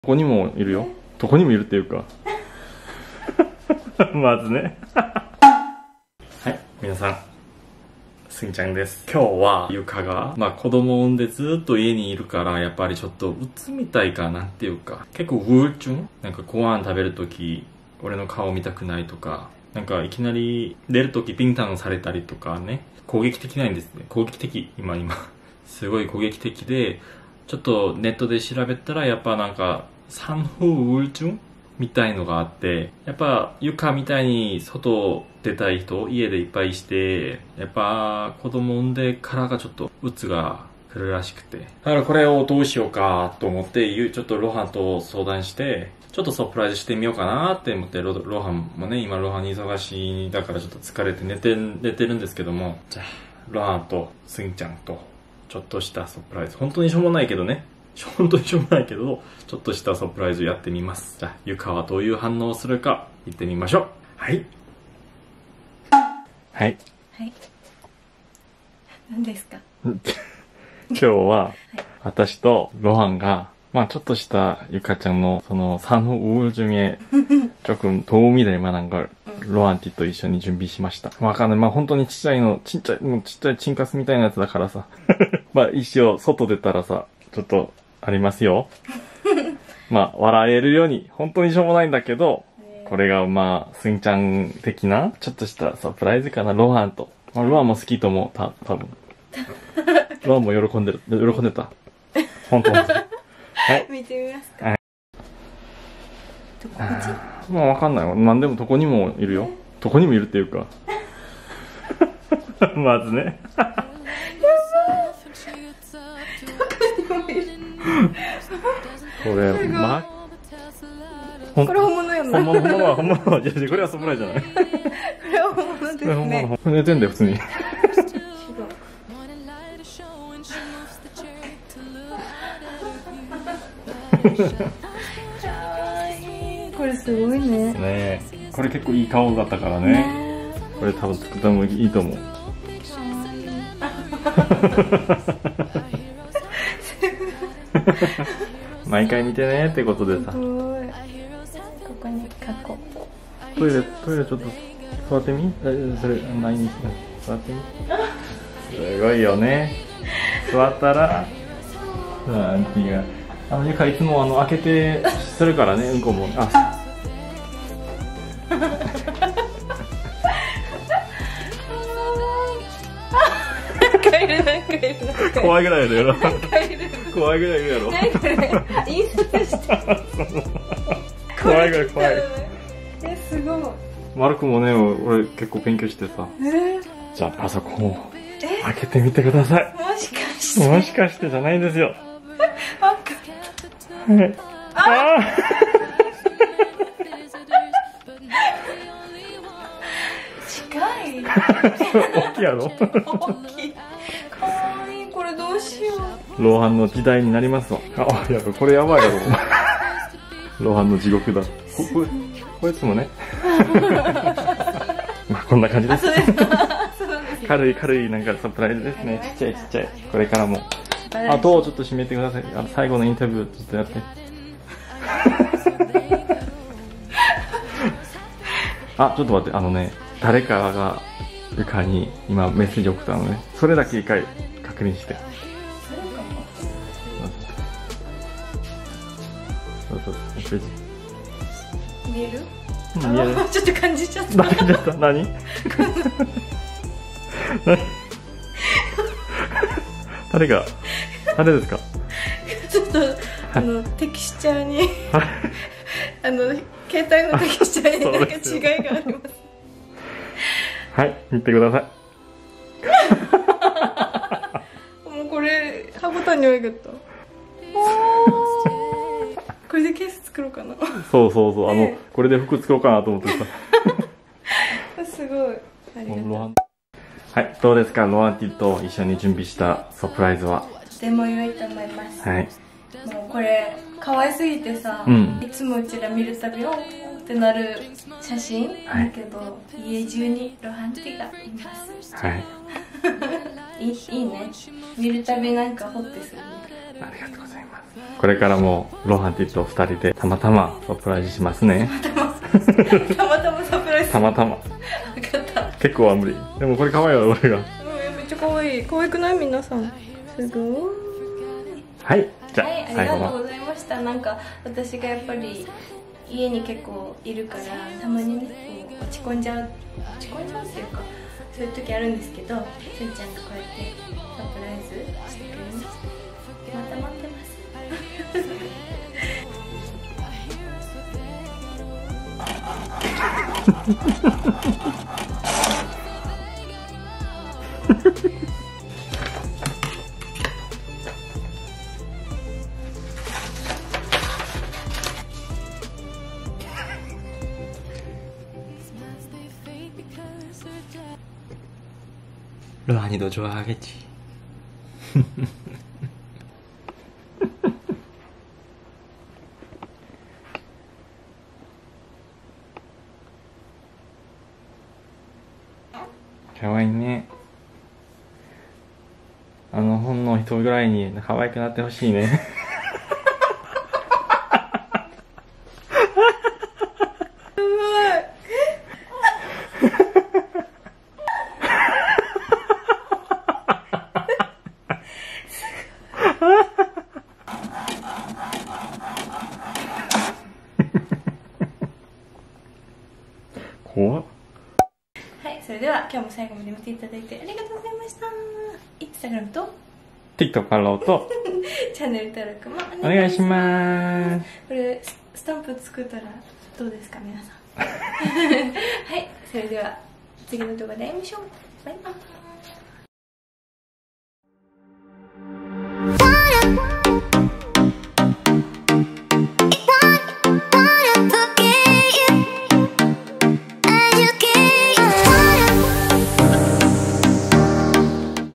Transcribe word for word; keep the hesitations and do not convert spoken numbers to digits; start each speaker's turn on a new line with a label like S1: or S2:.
S1: ここにもいるよ。どこにもいるっていうかまずねはい、皆さん、すんちゃんです。今日はゆかが、まあ子供を産んでずっと家にいるから、やっぱりちょっと鬱みたいかなっていうか、結構ウーチュンなんかご飯食べるとき、俺の顔見たくないとか、なんかいきなり出るときピンタンされたりとかね、攻撃的なんですね。攻撃的、今今。すごい攻撃的で、ちょっとネットで調べたらやっぱなんか産後ウーチュンみたいのがあって、やっぱ床みたいに外出たい人家でいっぱいして、やっぱ子供産んでからがちょっとうつが来るらしくて、だからこれをどうしようかと思って、ちょっとロハンと相談してちょっとサプライズしてみようかなって思って、ロロハンもね、今ロハンに忙しいだからちょっと疲れて寝て寝てるんですけども、じゃあロハンとスンちゃんとちょっとしたサプライズ、本当にしょうもないけどね、本当にしょうもないけどちょっとしたサプライズやってみます。じゃあゆかはどういう反応をするか言ってみましょう。はいはい
S2: はい。何ですか
S1: 今日は私とロハンがまあちょっとしたゆかちゃんのその産後ウー중에 조금 도움이 될 만한 걸ロハンティと一緒に準備しました。わかんない。まあ本当にちっちゃいの、ちっちゃい、もうちっちゃいチンカスみたいなやつだからさ。まあ一応外出たらさ、ちょっとありますよ。まあ笑えるように、本当にしょうもないんだけど、これがまあ、すんちゃん的な、ちょっとしたサプライズかな、ロハンと。まあロハンも好きと思う、た、多分。ロハンも喜んでる、喜んでた。本当に。はい。
S2: 見てみますか。
S1: はい。
S2: どこっち？
S1: まあわかんないわ。なんでもどこにもいるよ。どこにもいるっていうか。まずね。これ、ま、
S2: これ本物やな。
S1: 本物、本物は、本物は、いやいや、これはサプライズじゃない。
S2: これは本物ですね。
S1: これ寝てんだよ、普通に。
S2: これすごいね。
S1: ねえ、これ結構いい顔だったからね。これ多分作ったのもいいと思う。毎回見てねってことでさ。
S2: すごい。ここに書こう。
S1: トイレ、トイレちょっと座ってみ？それ、前に座ってみ？すごいよね。座ったら、アンティが、あの、ゆかいつもあの、開けてするからね、うんこも。あ
S2: 帰るなんかいる。
S1: 怖いぐらいだよ。怖いぐらいいるやろ。
S2: 印刷して。
S1: 怖いぐらい怖い。
S2: え、すごい。
S1: マルクもね、俺結構勉強してさ。
S2: えー、
S1: じゃあパソコンを開けてみてください。
S2: もしかして。
S1: もしかしてじゃないんですよ。
S2: わかった。
S1: ああ
S2: 近い。
S1: 大きいやろ。
S2: 大きい。かわいい。これどうしよ
S1: う。ロハンの時代になりますわ。あ、やっぱこれやばいやろ。ロハンの地獄だ。こ、こ、こいつもね。まあこんな感じです。軽い軽いなんかサプライズですね。ちっちゃいちっちゃい。これからも。あとちょっと締めてください。あの最後のインタビューちょっとやって。あ、ちょっと待って、あのね、誰かがゆかに今メッセージ送ったのね。それだけ一回確認して。そうそうそう。
S2: 見える？
S1: 見える？
S2: ちょっと感じちゃった。
S1: 何ちゃった？何？何？誰が？誰ですか？
S2: ちょっとあのテキスチャーにあの携帯のテキスチャーになんか違いがあります。
S1: はい、見てください。
S2: もうこれ歯ボタンに悪かった。これでケース作ろうかな。
S1: そうそうそう、あのこれで服作ろうかなと思ってさ。
S2: すごい。ありがとう。
S1: はい、どうですか、ロハンティと一緒に準備したサプライズは。
S2: とても良いと思います。
S1: はい。
S2: もうこれ可愛すぎてさ、
S1: うん、
S2: いつもうちら見るたびおってなる写真だけど、はい、家中にロハンティがいます。
S1: はい。
S2: いいいいね。見るたびなんかホッてするね。
S1: ありがとうございます。これからもロハンティとふたりでたまたまサプライズしますね。
S2: たまたまサプライズ。
S1: たまたま。
S2: 分かった。
S1: 結構は無理。でもこれ可愛いわ、俺が。
S2: うん、めっちゃ可愛い。可愛くない皆さん。すごい。
S1: はい、じゃあ、
S2: はい、ありがとうございました。なんか私がやっぱり家に結構いるからたまにねこう落ち込んじゃう落ち込んじゃうっていうかそういう時あるんですけど、せんちゃんがこうやってサプライズしてくれました。また待ってます。
S1: 로한이도 좋아하겠지. 가와이네. あのほんの人ぐらいに可愛くなってほしいね。怖っ。
S2: はい、それでは今日も最後まで見ていただいてありがとうございました。インスタグラムと
S1: TikTok フォローと
S2: チャンネル登録も
S1: お願いします。
S2: これスタンプ作ったらどうですか皆さん。はい、それでは次の動画で会いましょう。バイバイ。